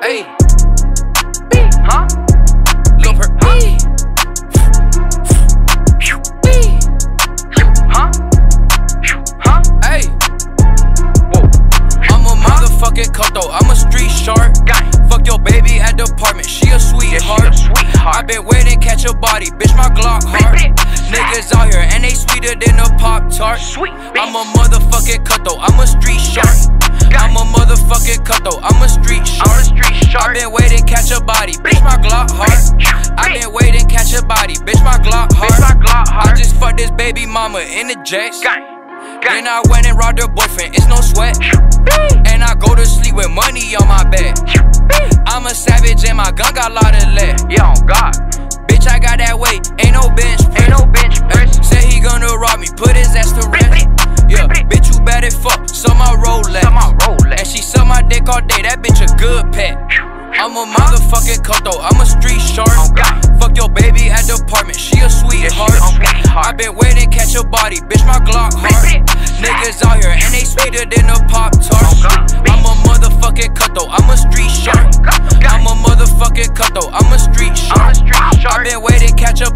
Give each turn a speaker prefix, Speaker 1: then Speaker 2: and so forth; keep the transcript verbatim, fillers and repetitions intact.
Speaker 1: Hey, huh? Lil Perk, huh? Huh? Hey, whoa. I'm a motherfucking cutthroat. I'm a street shark. Fuck your baby at the apartment. She a sweetheart. I been waiting, catch a body, bitch. My Glock hard. Niggas out here and they sweeter than a Pop Tart. I'm a motherfucking cutthroat. I'm a street shark. I'm a motherfucking cutthroat. I'm a street shark. I been waiting, catch a body, bitch. My Glock hard. I been waiting, catch a body, bitch. My Glock hard. I just fucked this baby mama in the jets. Then I went and robbed her boyfriend. It's no sweat. And I go to sleep with money on my bed. I'm a savage and my gun got a lot of lead. Yeah, on God. Bitch, I got that weight. Ain't no bench press. Ain't no bench press. Said he gonna rob me. Put his ass to rest. Yeah, bitch, you bad as fuck. Suck my Rolex. And she suck my dick all day. That bitch a good pet. I'm a motherfucking cutthroat. I'm a street shark. Fuck your baby at the apartment. She a sweetheart. I been waiting, catch a body, bitch. My Glock hard. Niggas out here and they sweeter than a Pop Tart. I'm a motherfucking cutthroat. I'm a street shark. I'm a motherfucking cutthroat. I'm a street shark. I been waiting, catch a